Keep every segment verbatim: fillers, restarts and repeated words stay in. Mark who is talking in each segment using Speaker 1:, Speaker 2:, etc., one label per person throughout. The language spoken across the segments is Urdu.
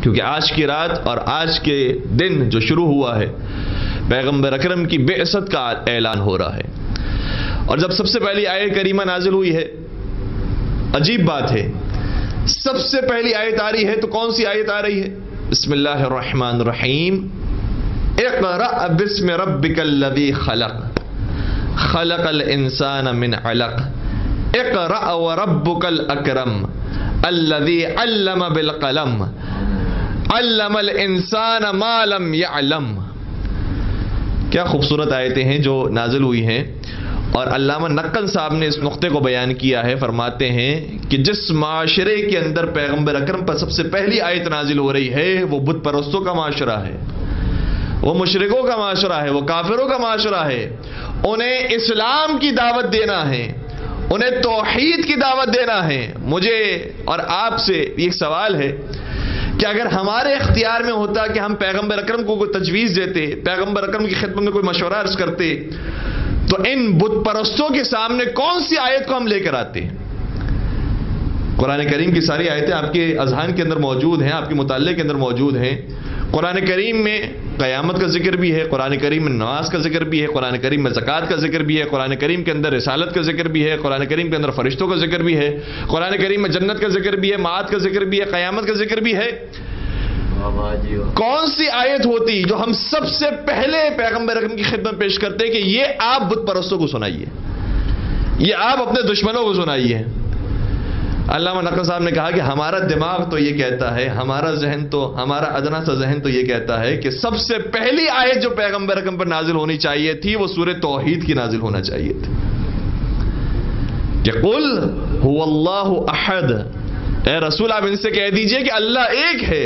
Speaker 1: کیونکہ آج کی رات اور آج کے دن جو شروع ہوا ہے پیغمبر اکرم کی بعثت کا اعلان ہو رہا ہے. اور جب سب سے پہلی آیت کریمہ نازل ہوئی ہے، عجیب بات ہے، سب سے پہلی آیت آ رہی ہے تو کون سی آیت آ رہی ہے؟ بسم اللہ الرحمن الرحیم، اقرأ بسم ربک الذی خلق خلق الانسان من علق اقرأ وربک الاکرم الذی علم بالقلم علم الانسان ما لم یعلم. کیا خوبصورت آیتیں ہیں جو نازل ہوئی ہیں. اور علامہ نقل صاحب نے اس نقطے کو بیان کیا ہے، فرماتے ہیں کہ جس معاشرے کے اندر پیغمبر اکرم پر سب سے پہلی آیت نازل ہو رہی ہے وہ بت پرستوں کا معاشرہ ہے، وہ مشرکوں کا معاشرہ ہے، وہ کافروں کا معاشرہ ہے. انہیں اسلام کی دعوت دینا ہے، انہیں توحید کی دعوت دینا ہے. مجھے اور آپ سے ایک سوال ہے کہ اگر ہمارے اختیار میں ہوتا کہ ہم پیغمبر اکرم کو کوئی تجویز دیتے، پیغمبر اکرم کی خدمت میں کوئی مشورہ عرض کرتے، تو ان بت پرستوں کے سامنے کون سی آیت کو ہم لے کر آتے؟ قرآن کریم کی ساری آیتیں آپ کے اذہان کے اندر موجود ہیں، آپ کے مطالعے کے اندر موجود ہیں. قرآن کریم میں قیامت کا ذکر بھی ہے، قرآن کریم میں نماز کا ذکر بھی ہے، قرآن کریم میں زکوٰۃ کا ذکر بھی ہے، قرآن کریم کے اندر رسالت کا ذکر بھی ہے، قرآن کریم کے اندر فرشتوں کا ذکر بھی ہے، قرآن کریم میں جنت کا ذکر بھی ہے، معاد کا ذکر بھی ہے، قیامت کا ذکر بھی ہے. کون سی آیت ہوتی جو ہم سب سے پہلے پیغمبر اکرم کی خدمت پیش کرتے کہ یہ آپ بت پرستوں کو سنائیے، یہ آپ اپنے دشمنوں کو سنائیے؟ علامہ نقوی صاحب نے کہا کہ ہمارا دماغ تو یہ کہتا ہے، ہمارا ذہن تو ہمارا ادنا سا ذہن تو یہ کہتا ہے کہ سب سے پہلی آیت جو پیغمبر اکرم پر نازل ہونی چاہیے تھی وہ سورہ توحید کی نازل ہونا چاہیے تھی کہ قل هو اللہ احد. اے رسول آپ ان سے کہہ دیجئے کہ اللہ ایک ہے.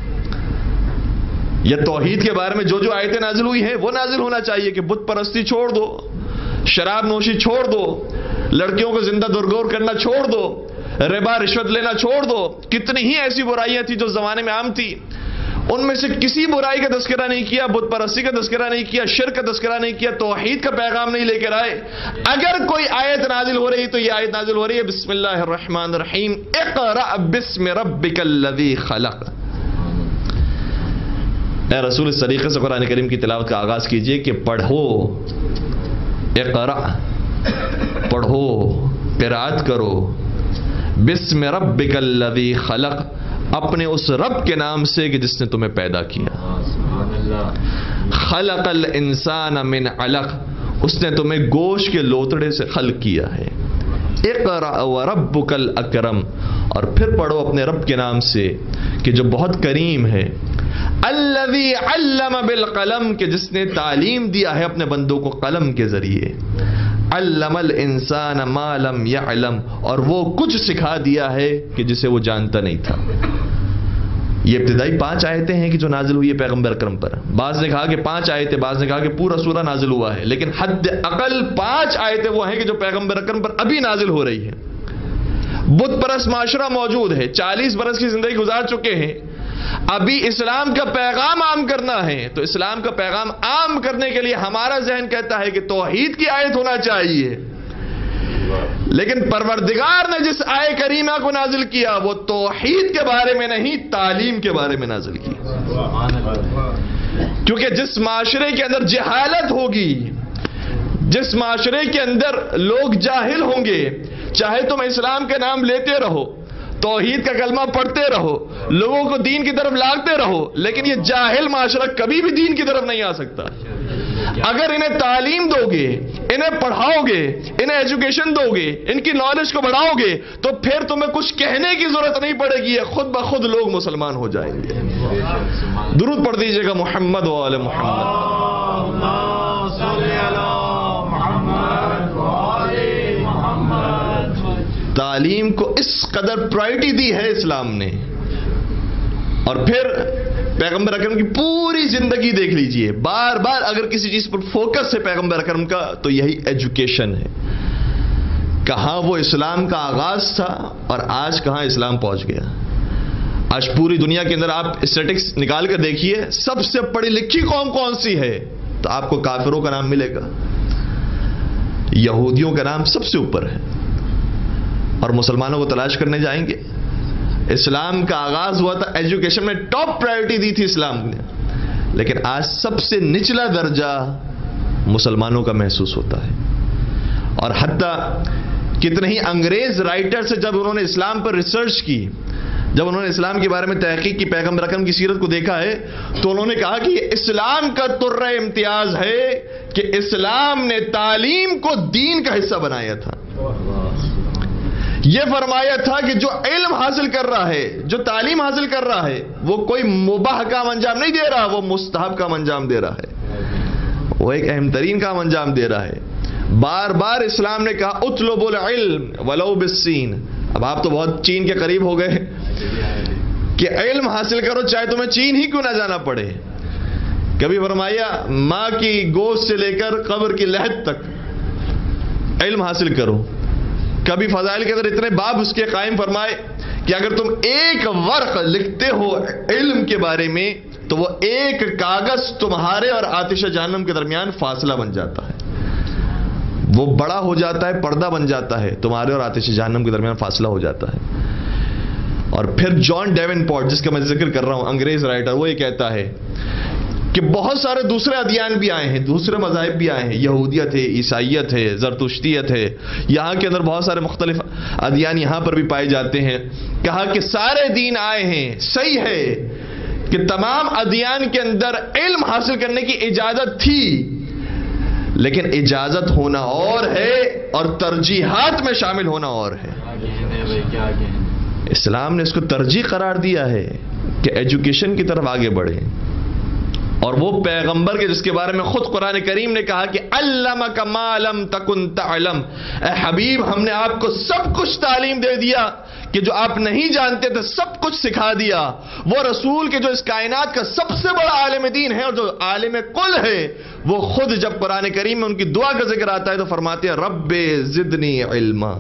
Speaker 1: یہ توحید کے بارے میں جو جو آیتیں نازل ہوئی ہیں وہ نازل ہونا چاہیے کہ بت پرستی چھوڑ دو، شراب نوشی چھوڑ دو، لڑکیوں کو زندہ درگور کرنا چھوڑ دو، ربا رشوت لینا چھوڑ دو. کتنی ہی ایسی برائیاں تھیں جو زمانے میں عام تھی، ان میں سے کسی برائی کا تذکرہ نہیں کیا، بت پرستی کا تذکرہ نہیں کیا، شرک کا تذکرہ نہیں کیا، توحید کا پیغام نہیں لے کر آئے. اگر کوئی آیت نازل ہو رہی تو یہ آیت نازل ہو رہی ہے بسم اللہ الرحمن الرحیم، اقرأ بسم ربک الذی خلق. اے رسول اس طریقے سے قرآن کریم کی تلاوت کا آغاز کیجئے کہ پڑھو، اقرأ پڑھو، قرات کرو، بسم ربک الذی خلق، اپنے اس رب کے نام سے کہ جس نے تمہیں پیدا کیا. خلق الانسان من علق، اس نے تمہیں گوشت کے لوتڑے سے خلق کیا ہے. اقرأ وربک الاکرم، اور پھر پڑھو اپنے رب کے نام سے کہ جو بہت کریم ہے. الذی علم بالقلم، کہ جس نے تعلیم دیا ہے اپنے بندوں کو قلم کے ذریعے. علم الانسان ما لم یعلم، اور وہ کچھ سکھا دیا ہے کہ جسے وہ جانتا نہیں تھا. یہ ابتدائی پانچ آیتیں ہیں کہ جو نازل ہوئی ہے پیغمبر اکرم پر. بعض نے کہا کہ پانچ آیتیں، بعض نے کہا کہ پورا سورہ نازل ہوا ہے، لیکن حد اقل پانچ آیتیں وہ ہیں کہ جو پیغمبر اکرم پر ابھی نازل ہو رہی ہے. بت پرست معاشرہ موجود ہے، چالیس برس کی زندگی گزار چکے ہیں، ابھی اسلام کا پیغام عام کرنا ہے. تو اسلام کا پیغام عام کرنے کے لیے ہمارا ذہن کہتا ہے کہ توحید کی آیت ہونا چاہیے، لیکن پروردگار نے جس آیت کریمہ کو نازل کیا وہ توحید کے بارے میں نہیں، تعلیم کے بارے میں نازل کی. کیونکہ جس معاشرے کے اندر جہالت ہوگی، جس معاشرے کے اندر لوگ جاہل ہوں گے، چاہے تم اسلام کے نام لیتے رہو، توحید کا کلمہ پڑھتے رہو، لوگوں کو دین کی طرف لاتے رہو، لیکن یہ جاہل معاشرہ کبھی بھی دین کی طرف نہیں آ سکتا. اگر انہیں تعلیم دو گے، انہیں پڑھاؤ گے، انہیں ایجوکیشن دو گے، ان کی نالج کو بڑھاؤ گے، تو پھر تمہیں کچھ کہنے کی ضرورت نہیں پڑے گی، خود بخود لوگ مسلمان ہو جائیں گے. درود پڑھ دیجئے گا محمد و آل محمد. تعلیم کو اس قدر پرائرٹی دی ہے اسلام نے. اور پھر پیغمبر اکرم کی پوری زندگی دیکھ لیجئے، بار بار اگر کسی چیز پر فوکس ہے پیغمبر اکرم کا تو یہی ایجوکیشن ہے. کہاں وہ اسلام کا آغاز تھا اور آج کہاں اسلام پہنچ گیا. آج پوری دنیا کے اندر آپ اسٹیٹکس نکال کر دیکھیے، سب سے پڑھی لکھی قوم کون سی ہے تو آپ کو کافروں کا نام ملے گا، یہودیوں کا نام سب سے اوپر ہے. اور مسلمانوں کو تلاش کرنے جائیں گے، اسلام کا آغاز ہوا تھا، ایجوکیشن میں ٹاپ پرائیورٹی دی تھی اسلام نے، لیکن آج سب سے نچلا درجہ مسلمانوں کا محسوس ہوتا ہے. اور حتیٰ کتنے ہی انگریز رائٹر سے جب انہوں نے اسلام پر ریسرچ کی، جب انہوں نے اسلام کے بارے میں تحقیق کی، پیغمبر اکرم کی سیرت کو دیکھا ہے، تو انہوں نے کہا کہ یہ اسلام کا طرہ امتیاز ہے کہ اسلام نے تعلیم کو دین کا حصہ بنایا تھا. یہ فرمایا تھا کہ جو علم حاصل کر رہا ہے، جو تعلیم حاصل کر رہا ہے، وہ کوئی مباح کا انجام نہیں دے رہا، وہ مستحب کا انجام دے رہا ہے، وہ ایک اہم ترین کا انجام دے رہا ہے. بار بار اسلام نے کہا اطلب العلم ولو بالسین. اب آپ تو بہت چین کے قریب ہو گئے کہ علم حاصل کرو چاہے تمہیں چین ہی کیوں نہ جانا پڑے. کبھی فرمایا ماں کی گوشت سے لے کر قبر کی لحد تک علم حاصل کرو. کبھی فضائل کے اندر اتنے باب اس کے قائم فرمائے کہ اگر تم ایک ورق لکھتے ہو علم کے بارے میں تو وہ ایک کاغذ تمہارے اور آتش جہنم کے درمیان فاصلہ بن جاتا ہے، وہ بڑا ہو جاتا ہے، پردہ بن جاتا ہے، تمہارے اور آتش جہنم کے درمیان فاصلہ ہو جاتا ہے. اور پھر جان ڈیون پورٹ، جس کا میں ذکر کر رہا ہوں، انگریز رائٹر، وہ یہ کہتا ہے کہ بہت سارے دوسرے ادیان بھی آئے ہیں، دوسرے مذاہب بھی آئے ہیں، یہودیت ہے، عیسائیت ہے، زرتشتیت ہے، یہاں کے اندر بہت سارے مختلف ادیان یہاں پر بھی پائے جاتے ہیں. کہا کہ سارے دین آئے ہیں، صحیح ہے کہ تمام ادیان کے اندر علم حاصل کرنے کی اجازت تھی، لیکن اجازت ہونا اور ہے اور ترجیحات میں شامل ہونا اور ہے. اسلام نے اس کو ترجیح قرار دیا ہے کہ ایجوکیشن کی طرف آگے بڑھیں. اور وہ پیغمبر کے جس کے بارے میں خود قرآن کریم نے کہا کہ علمک ما لم تکن تعلم، اے حبیب ہم نے آپ کو سب کچھ تعلیم دے دیا کہ جو آپ نہیں جانتے تھے سب کچھ سکھا دیا. وہ رسول کے جو اس کائنات کا سب سے بڑا عالم دین ہے اور جو عالم کل ہے، وہ خود جب قرآن کریم میں ان کی دعا کا ذکر آتا ہے تو فرماتے ہیں رب زدنی علما.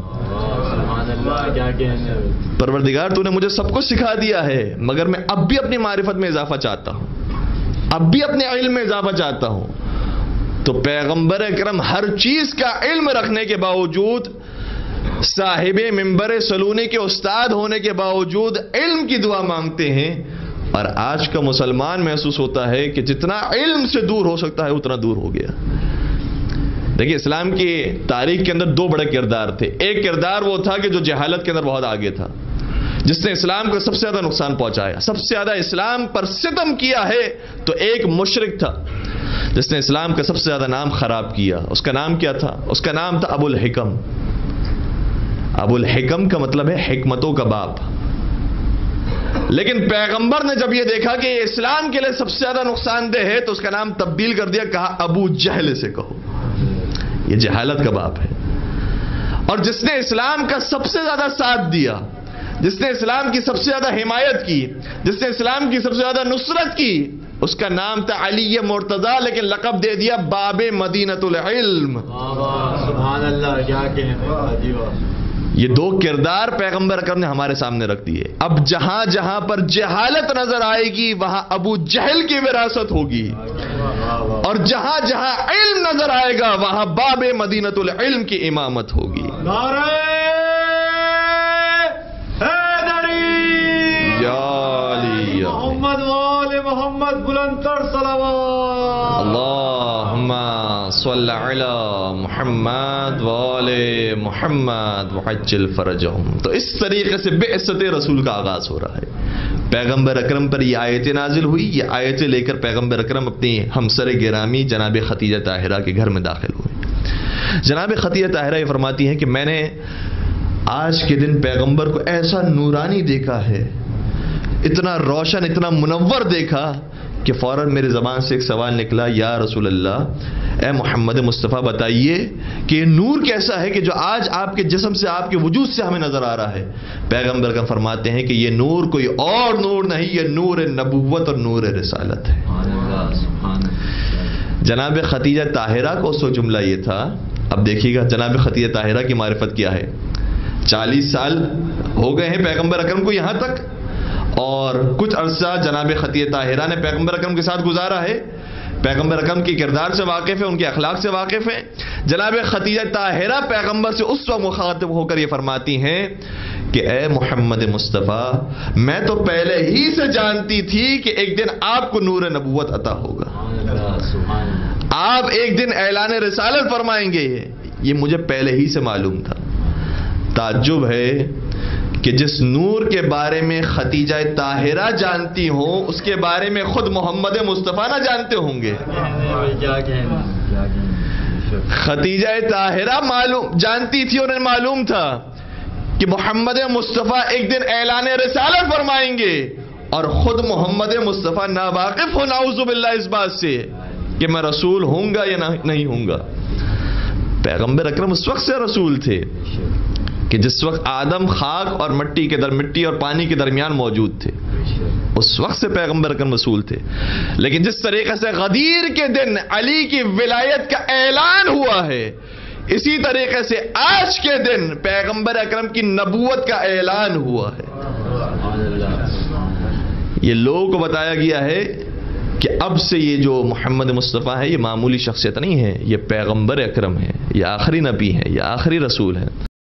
Speaker 1: پروردگار تو نے مجھے سب کچھ سکھا دیا ہے مگر میں اب بھی اپنی معرفت میں اضافہ چاہتا ہوں، اب بھی اپنے علم میں اضافہ چاہتا ہوں. تو پیغمبر اکرم ہر چیز کا علم رکھنے کے باوجود، صاحب منبر سلونی کے استاد ہونے کے باوجود علم کی دعا مانگتے ہیں. اور آج کا مسلمان محسوس ہوتا ہے کہ جتنا علم سے دور ہو سکتا ہے اتنا دور ہو گیا. دیکھیے اسلام کی تاریخ کے اندر دو بڑے کردار تھے. ایک کردار وہ تھا کہ جو جہالت کے اندر بہت آگے تھا، جس نے اسلام کو سب سے زیادہ نقصان پہنچایا، سب سے زیادہ اسلام پر ستم کیا ہے. تو ایک مشرک تھا جس نے اسلام کا سب سے زیادہ نام خراب کیا. اس کا نام کیا تھا؟ اس کا نام تھا ابو الحکم. ابو الحکم کا مطلب ہے حکمتوں کا باپ. لیکن پیغمبر نے جب یہ دیکھا کہ یہ اسلام کے لیے سب سے زیادہ نقصان دہ ہے تو اس کا نام تبدیل کر دیا، کہا ابو جہل سے کہو، یہ جہالت کا باپ ہے. اور جس نے اسلام کا سب سے زیادہ ساتھ دیا، جس نے اسلام کی سب سے زیادہ حمایت کی، جس نے اسلام کی سب سے زیادہ نصرت کی، اس کا نام تھا علی مرتضی، لیکن لقب دے دیا باب مدینۃ العلم.
Speaker 2: سبحان اللہ، کیا کہنے.
Speaker 1: یہ دو کردار پیغمبر اکرم نے ہمارے سامنے رکھ دیے. اب جہاں جہاں پر جہالت نظر آئے گی وہاں ابو جہل کی وراثت ہوگی، اور جہاں جہاں علم نظر آئے گا وہاں باب مدینۃ العلم کی امامت ہوگی.
Speaker 2: نعرہ محمد وآل محمد، بلند تر صلوات.
Speaker 1: اللہم صل علی محمد وآل محمد وعجل فرجہم. تو اس طریقے سے بعثت رسول کا آغاز ہو رہا ہے. پیغمبر اکرم پر یہ آیتیں نازل ہوئی. یہ آیتیں لے کر پیغمبر اکرم اپنی ہمسر گرامی جناب خدیجہ طاہرہ کے گھر میں داخل ہوئے. جناب خدیجہ طاہرہ یہ فرماتی ہیں کہ میں نے آج کے دن پیغمبر کو ایسا نورانی دیکھا ہے، اتنا روشن، اتنا منور دیکھا کہ فوراً میری زبان سے ایک سوال نکلا، یا رسول اللہ، اے محمد مصطفیٰ بتائیے کہ یہ نور کیسا ہے کہ جو آج آپ کے جسم سے، آپ کے وجود سے ہمیں نظر آ رہا ہے. پیغمبر کا فرماتے ہیں کہ یہ نور کوئی اور نور نہیں، یہ نور نبوت اور نور رسالت ہے. جناب خدیجہ طاہرہ کو اس جملہ یہ تھا. اب دیکھیے گا جناب خدیجہ طاہرہ کی معرفت کیا ہے. چالیس سال ہو گئے ہیں پیغمبر اکرم کو یہاں تک، اور کچھ عرصہ جناب خدیجہ طاہرہ نے پیغمبر اکرم کے ساتھ گزارا ہے. پیغمبر اکرم کے کردار سے واقف ہے، ان کے اخلاق سے واقف ہے. جناب خدیجہ طاہرہ پیغمبر سے اس وقت مخاطب ہو کر یہ فرماتی ہیں کہ اے محمد مصطفیٰ، میں تو پہلے ہی سے جانتی تھی کہ ایک دن آپ کو نور نبوت عطا ہوگا، آپ ایک دن اعلان رسالت فرمائیں گے، یہ مجھے پہلے ہی سے معلوم تھا. تعجب ہے کہ جس نور کے بارے میں خدیجہ طاہرہ جانتی ہوں، اس کے بارے میں خود محمد مصطفیٰ نہ جانتے ہوں گے. خدیجہ طاہرہ معلوم جانتی تھی، انہیں معلوم تھا کہ محمد مصطفیٰ ایک دن اعلان رسالت فرمائیں گے، اور خود محمد مصطفیٰ ناواقف ہو نعوذ باللہ اس بات سے کہ میں رسول ہوں گا یا نہیں ہوں گا. پیغمبر اکرم اس وقت سے رسول تھے کہ جس وقت آدم خاک اور مٹی کے در مٹی اور پانی کے درمیان موجود تھے، اس وقت سے پیغمبر اکرم رسول تھے. لیکن جس طریقے سے غدیر کے دن علی کی ولایت کا اعلان ہوا ہے، اسی طریقے سے آج کے دن پیغمبر اکرم کی نبوت کا اعلان ہوا ہے. یہ لوگوں کو بتایا گیا ہے کہ اب سے یہ جو محمد مصطفیٰ ہے یہ معمولی شخصیت نہیں ہے، یہ پیغمبر اکرم ہے، یہ آخری نبی ہے، یہ آخری رسول ہے.